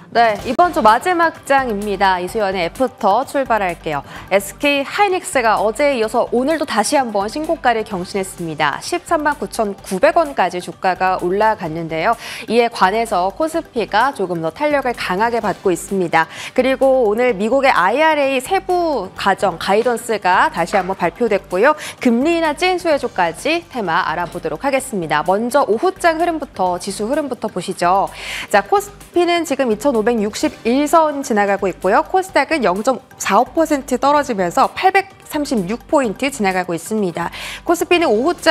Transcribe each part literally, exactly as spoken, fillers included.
네, 이번 주 마지막 장입니다. 이수연의 애프터 출발할게요. 에스케이 하이닉스가 어제에 이어서 오늘도 다시 한번 신고가를 경신했습니다. 십삼만 구천구백 원까지 주가가 올라갔는데요. 이에 관해서 코스피가 조금 더 탄력을 강하게 받고 있습니다. 그리고 오늘 미국의 아이알에이 세부 가정 가이던스가 다시 한번 발표됐고요. 금리 인하 찐수혜주까지 테마 알아보도록 하겠습니다. 먼저 오후장 흐름부터, 지수 흐름부터 보시죠. 자, 코스피는 지금 이천오백육십일 선 지나가고 있고요. 코스닥은 영 점 사오 퍼센트 떨어지면서 팔백삼십육 포인트 지나가고 있습니다. 코스피는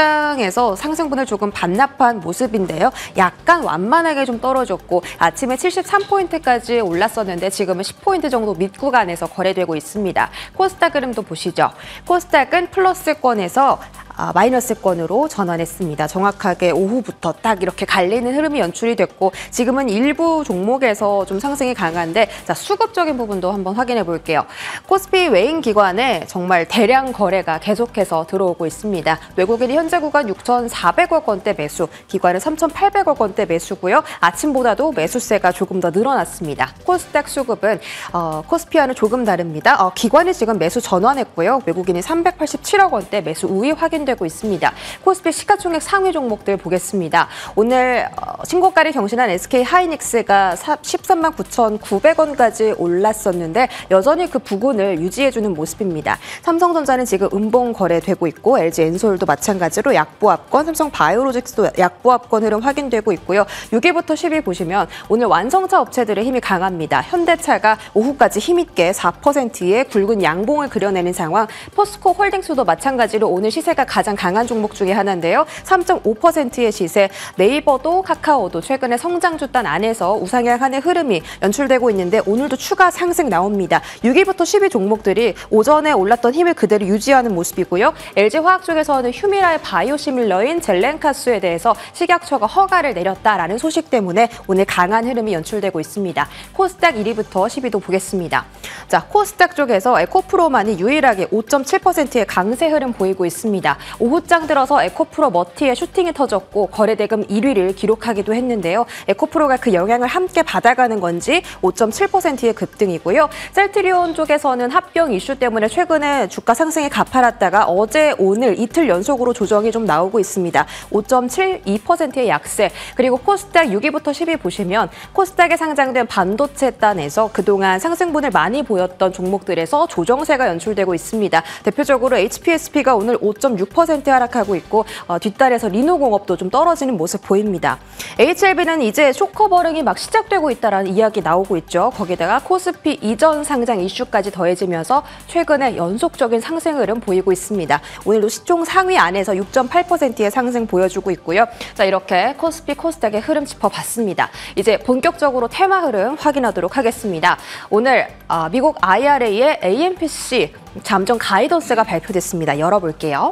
오후장에서 상승분을 조금 반납한 모습인데요. 약간 완만하게 좀 떨어졌고 아침에 칠십삼 포인트까지 올랐었는데 지금은 십 포인트 정도 밑구간에서 거래되고 있습니다. 코스닥 흐름도 보시죠. 코스닥은 플러스권에서 아, 마이너스권으로 전환했습니다. 정확하게 오후부터 딱 이렇게 갈리는 흐름이 연출이 됐고 지금은 일부 종목에서 좀 상승이 강한데 자, 수급적인 부분도 한번 확인해 볼게요. 코스피 외인 기관에 정말 대량 거래가 계속해서 들어오고 있습니다. 외국인이 현재 구간 육천사백억 원대 매수, 기관은 삼천팔백억 원대 매수고요. 아침보다도 매수세가 조금 더 늘어났습니다. 코스닥 수급은 어, 코스피와는 조금 다릅니다. 어, 기관이 지금 매수 전환했고요. 외국인이 삼백팔십칠억 원대 매수 우위 확인 되고 있습니다. 코스피 시가총액 상위 종목들 보겠습니다. 오늘 신고가를 경신한 에스케이 하이닉스가 십삼만 구천구백 원까지 올랐었는데 여전히 그 부근을 유지해주는 모습입니다. 삼성전자는 지금 음봉 거래되고 있고 엘지엔솔도 마찬가지로 약보합권, 삼성바이오로직스도 약보합권 흐름 확인되고 있고요. 육 위부터 십 위 보시면 오늘 완성차 업체들의 힘이 강합니다. 현대차가 오후까지 힘있게 사 퍼센트의 굵은 양봉을 그려내는 상황, 포스코 홀딩스도 마찬가지로 오늘 시세가 가장 강한 종목 중에 하나인데요. 삼 점 오 퍼센트의 시세, 네이버도 카카오도 최근에 성장주단 안에서 우상향하는 흐름이 연출되고 있는데 오늘도 추가 상승 나옵니다. 육 위부터 십 위 종목들이 오전에 올랐던 힘을 그대로 유지하는 모습이고요. 엘지화학 쪽에서는 휴미라의 바이오시밀러인 젤렌카스에 대해서 식약처가 허가를 내렸다라는 소식 때문에 오늘 강한 흐름이 연출되고 있습니다. 코스닥 일 위부터 십 위도 보겠습니다. 자, 코스닥 쪽에서 에코프로만이 유일하게 오 점 칠 퍼센트의 강세 흐름 보이고 있습니다. 오후장 들어서 에코프로 머티에 슈팅이 터졌고 거래대금 일 위를 기록하기도 했는데요. 에코프로가 그 영향을 함께 받아가는 건지 오 점 칠 퍼센트의 급등이고요. 셀트리온 쪽에서는 합병 이슈 때문에 최근에 주가 상승이 가팔랐다가 어제 오늘 이틀 연속으로 조정이 좀 나오고 있습니다. 오 점 칠이 퍼센트의 약세. 그리고 코스닥 육 위부터 십 위 보시면 코스닥에 상장된 반도체 단에서 그동안 상승분을 많이 보였던 종목들에서 조정세가 연출되고 있습니다. 대표적으로 에이치피에스피가 오늘 오 점 육 퍼센트 하락하고 있고 어, 뒷달에서 리노공업도 좀 떨어지는 모습 보입니다. 에이치엘비는 이제 쇼커버링이 막 시작되고 있다는 이야기 나오고 있죠. 거기다가 코스피 이전 상장 이슈까지 더해지면서 최근에 연속적인 상승 흐름 보이고 있습니다. 오늘도 시총 상위 안에서 육 점 팔 퍼센트의 상승 보여주고 있고요. 자, 이렇게 코스피 코스닥의 흐름 짚어봤습니다. 이제 본격적으로 테마 흐름 확인하도록 하겠습니다. 오늘 어, 미국 아이알에이의 에이엠피씨 잠정 가이던스가 발표됐습니다. 열어볼게요.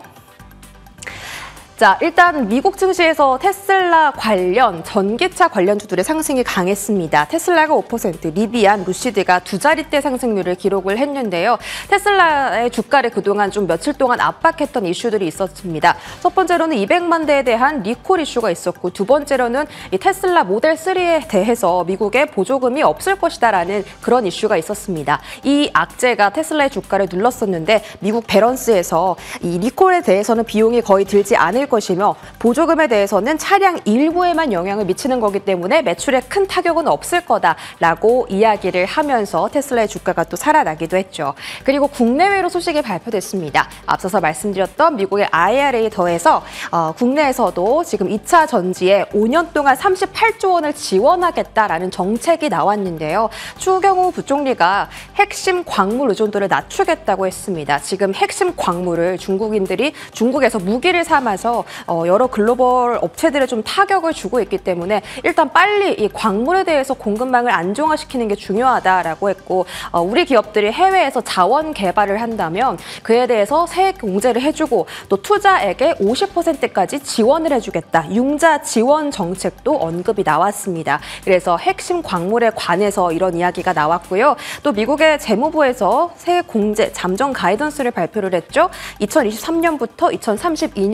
자, 일단 미국 증시에서 테슬라 관련, 전기차 관련주들의 상승이 강했습니다. 테슬라가 오 퍼센트, 리비안, 루시드가 두 자릿대 상승률을 기록을 했는데요. 테슬라의 주가를 그동안 좀 며칠 동안 압박했던 이슈들이 있었습니다. 첫 번째로는 이백만 대에 대한 리콜 이슈가 있었고 두 번째로는 이 테슬라 모델 쓰리에 대해서 미국에 보조금이 없을 것이다라는 그런 이슈가 있었습니다. 이 악재가 테슬라의 주가를 눌렀었는데 미국 배런스에서 이 리콜에 대해서는 비용이 거의 들지 않을 것이며 보조금에 대해서는 차량 일부에만 영향을 미치는 거기 때문에 매출에 큰 타격은 없을 거다라고 이야기를 하면서 테슬라의 주가가 또 살아나기도 했죠. 그리고 국내외로 소식이 발표됐습니다. 앞서서 말씀드렸던 미국의 아이알에이 더해서 어, 국내에서도 지금 이 차 전지에 오 년 동안 삼십팔조 원을 지원하겠다라는 정책이 나왔는데요. 추경호 부총리가 핵심 광물 의존도를 낮추겠다고 했습니다. 지금 핵심 광물을 중국인들이 중국에서 무기를 삼아서 어, 여러 글로벌 업체들에 좀 타격을 주고 있기 때문에 일단 빨리 이 광물에 대해서 공급망을 안정화시키는 게 중요하다라고 했고 어, 우리 기업들이 해외에서 자원 개발을 한다면 그에 대해서 세액 공제를 해주고 또 투자액의 오십 퍼센트까지 지원을 해주겠다. 융자 지원 정책도 언급이 나왔습니다. 그래서 핵심 광물에 관해서 이런 이야기가 나왔고요. 또 미국의 재무부에서 세액 공제 잠정 가이던스를 발표를 했죠. 이천이십삼 년부터 이천삼십이 년까지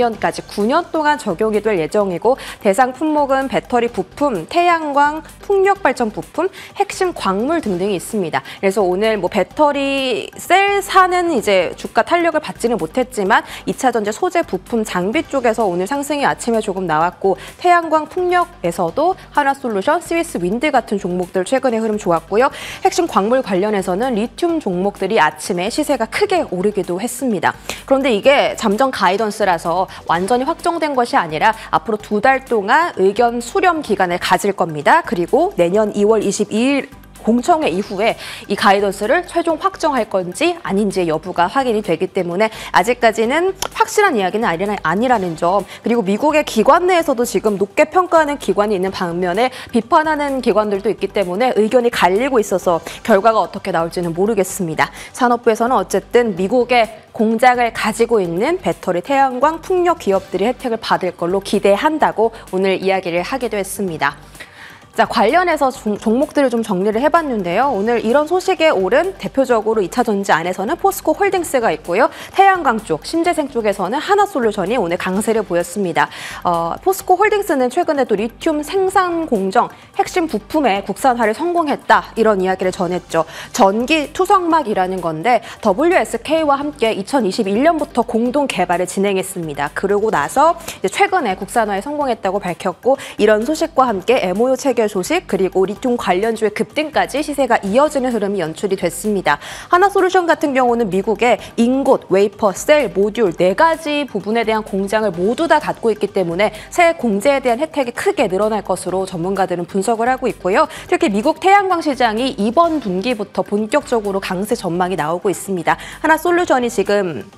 구 년 동안 적용이 될 예정이고 대상 품목은 배터리 부품, 태양광, 풍력 발전 부품, 핵심 광물 등등이 있습니다. 그래서 오늘 뭐 배터리 셀 사는 이제 주가 탄력을 받지는 못했지만 이차 전지 소재 부품 장비 쪽에서 오늘 상승이 아침에 조금 나왔고 태양광 풍력에서도 하나솔루션, 스위스 윈드 같은 종목들 최근에 흐름 좋았고요. 핵심 광물 관련해서는 리튬 종목들이 아침에 시세가 크게 오르기도 했습니다. 그런데 이게 잠정 가이던스라서 완전히 확정된 것이 아니라 앞으로 두 달 동안 의견 수렴 기간을 가질 겁니다. 그리고 내년 이월 이십이일 공청회 이후에 이 가이던스를 최종 확정할 건지 아닌지 여부가 확인이 되기 때문에 아직까지는 확실한 이야기는 아니라는 점, 그리고 미국의 기관 내에서도 지금 높게 평가하는 기관이 있는 반면에 비판하는 기관들도 있기 때문에 의견이 갈리고 있어서 결과가 어떻게 나올지는 모르겠습니다. 산업부에서는 어쨌든 미국의 공장을 가지고 있는 배터리, 태양광, 풍력 기업들이 혜택을 받을 걸로 기대한다고 오늘 이야기를 하기도 했습니다. 자, 관련해서 종, 종목들을 좀 정리를 해봤는데요. 오늘 이런 소식에 오른 대표적으로 이차 전지 안에서는 포스코 홀딩스가 있고요. 태양광 쪽, 신재생 쪽에서는 하나솔루션이 오늘 강세를 보였습니다. 어, 포스코 홀딩스는 최근에 또 리튬 생산 공정, 핵심 부품의 국산화를 성공했다, 이런 이야기를 전했죠. 전기 투석막이라는 건데 더블유에스케이와 함께 이천이십일 년부터 공동 개발을 진행했습니다. 그러고 나서 이제 최근에 국산화에 성공했다고 밝혔고 이런 소식과 함께 엠오유 체결 소식, 그리고 리튬 관련주의 급등까지 시세가 이어지는 흐름이 연출이 됐습니다. 하나솔루션 같은 경우는 미국의 인곳, 웨이퍼, 셀, 모듈 네 가지 부분에 대한 공장을 모두 다 갖고 있기 때문에 새 공제에 대한 혜택이 크게 늘어날 것으로 전문가들은 분석을 하고 있고요. 특히 미국 태양광 시장이 이번 분기부터 본격적으로 강세 전망이 나오고 있습니다. 하나솔루션이 지금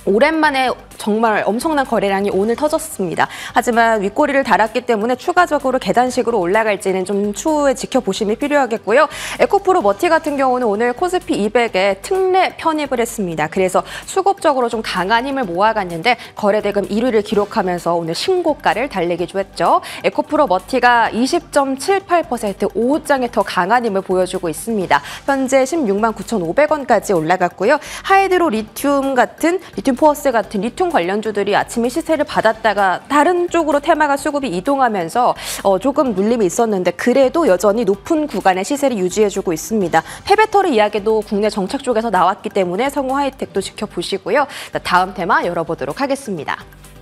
오랜만에 정말 엄청난 거래량이 오늘 터졌습니다. 하지만 윗꼬리를 달았기 때문에 추가적으로 계단식으로 올라갈지는 좀 추후에 지켜보심이 필요하겠고요. 에코프로 머티 같은 경우는 오늘 코스피 이백에 특례 편입을 했습니다. 그래서 수급적으로 좀 강한 힘을 모아갔는데 거래대금 일 위를 기록하면서 오늘 신고가를 달리기도 했죠. 에코프로 머티가 이십 점 칠팔 퍼센트 오후장에 더 강한 힘을 보여주고 있습니다. 현재 십육만 구천오백 원까지 올라갔고요. 하이드로 리튬 같은 리튬 포어스 같은 리튬 관련주들이 아침에 시세를 받았다가 다른 쪽으로 테마가 수급이 이동하면서 어, 조금 눌림이 있었는데 그래도 여전히 높은 구간의 시세를 유지해주고 있습니다. 폐배터리 이야기도 국내 정책 쪽에서 나왔기 때문에 성우 하이텍도 지켜보시고요. 자, 다음 테마 열어보도록 하겠습니다.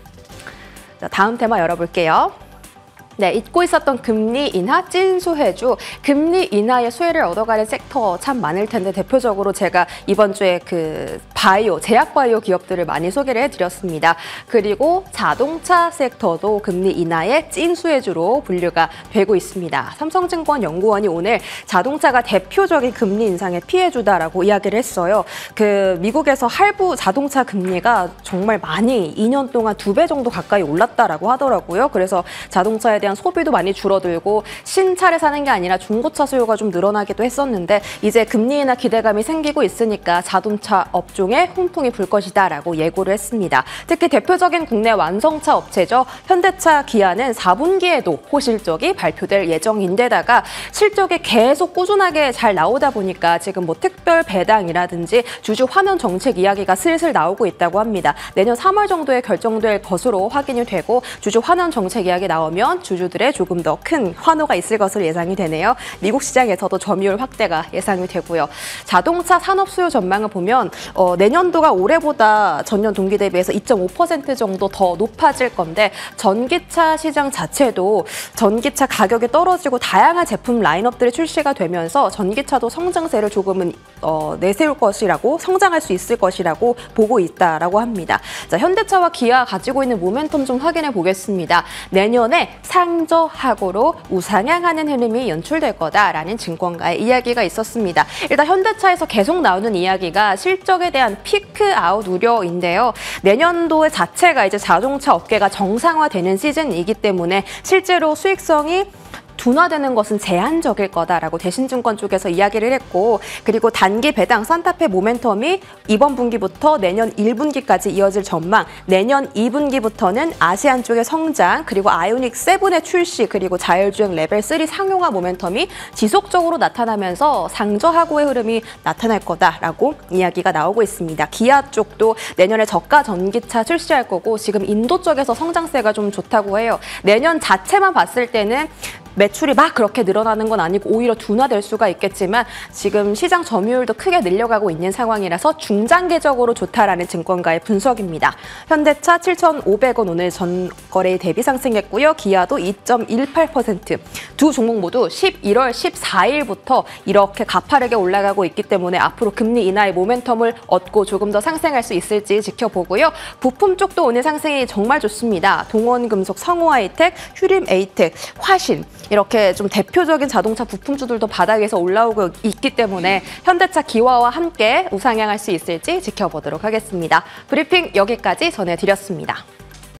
자, 다음 테마 열어볼게요. 네, 잊고 있었던 금리 인하, 찐수혜주. 금리 인하의 수혜를 얻어가는 섹터 참 많을 텐데 대표적으로 제가 이번 주에 그 바이오, 제약바이오 기업들을 많이 소개를 해드렸습니다. 그리고 자동차 섹터도 금리 인하의 찐수혜주로 분류가 되고 있습니다. 삼성증권 연구원이 오늘 자동차가 대표적인 금리 인상의 피해주다라고 이야기를 했어요. 그 미국에서 할부 자동차 금리가 정말 많이 이 년 동안 두 배 정도 가까이 올랐다라고 하더라고요. 그래서 자동차에 대한 소비도 많이 줄어들고 신차를 사는 게 아니라 중고차 수요가 좀 늘어나기도 했었는데 이제 금리 인하 기대감이 생기고 있으니까 자동차 업종에 훈풍이 불 것이다라고 예고를 했습니다. 특히 대표적인 국내 완성차 업체죠. 현대차, 기아는 사 분기에도 호실적이 발표될 예정인데다가 실적이 계속 꾸준하게 잘 나오다 보니까 지금 뭐 특별 배당이라든지 주주 환원 정책 이야기가 슬슬 나오고 있다고 합니다. 내년 삼월 정도에 결정될 것으로 확인이 되고 주주 환원 정책 이야기 나오면 주주들의 조금 더 큰 환호가 있을 것으로 예상이 되네요. 미국 시장에서도 점유율 확대가 예상이 되고요. 자동차 산업 수요 전망을 보면 어, 내년도가 올해보다 전년 동기 대비해서 이 점 오 퍼센트 정도 더 높아질 건데 전기차 시장 자체도 전기차 가격이 떨어지고 다양한 제품 라인업들이 출시가 되면서 전기차도 성장세를 조금은 어, 내세울 것이라고, 성장할 수 있을 것이라고 보고 있다라고 합니다. 자, 현대차와 기아 가지고 있는 모멘텀 좀 확인해 보겠습니다. 내년에 상저하고로 우상향하는 흐름이 연출될 거다라는 증권가의 이야기가 있었습니다. 일단 현대차에서 계속 나오는 이야기가 실적에 대한 피크 아웃 우려인데요. 내년도의 자체가 이제 자동차 업계가 정상화되는 시즌이기 때문에 실제로 수익성이 둔화되는 것은 제한적일 거다라고 대신증권 쪽에서 이야기를 했고, 그리고 단기 배당 산타페 모멘텀이 이번 분기부터 내년 일 분기까지 이어질 전망, 내년 이 분기부터는 아세안 쪽의 성장, 그리고 아이오닉 칠의 출시, 그리고 자율주행 레벨 삼 상용화 모멘텀이 지속적으로 나타나면서 상저하고의 흐름이 나타날 거다라고 이야기가 나오고 있습니다. 기아 쪽도 내년에 저가 전기차 출시할 거고, 지금 인도 쪽에서 성장세가 좀 좋다고 해요. 내년 자체만 봤을 때는 매출이 막 그렇게 늘어나는 건 아니고 오히려 둔화될 수가 있겠지만 지금 시장 점유율도 크게 늘려가고 있는 상황이라서 중장기적으로 좋다라는 증권가의 분석입니다. 현대차 칠천오백 원 오늘 전거래 대비 상승했고요. 기아도 이 점 일팔 퍼센트. 두 종목 모두 십일월 십사일부터 이렇게 가파르게 올라가고 있기 때문에 앞으로 금리 인하의 모멘텀을 얻고 조금 더 상승할 수 있을지 지켜보고요. 부품 쪽도 오늘 상승이 정말 좋습니다. 동원금속, 성우하이텍, 휴림에이텍, 화신 이렇게 좀 대표적인 자동차 부품주들도 바닥에서 올라오고 있기 때문에 현대차, 기아와 함께 우상향할 수 있을지 지켜보도록 하겠습니다. 브리핑 여기까지 전해드렸습니다.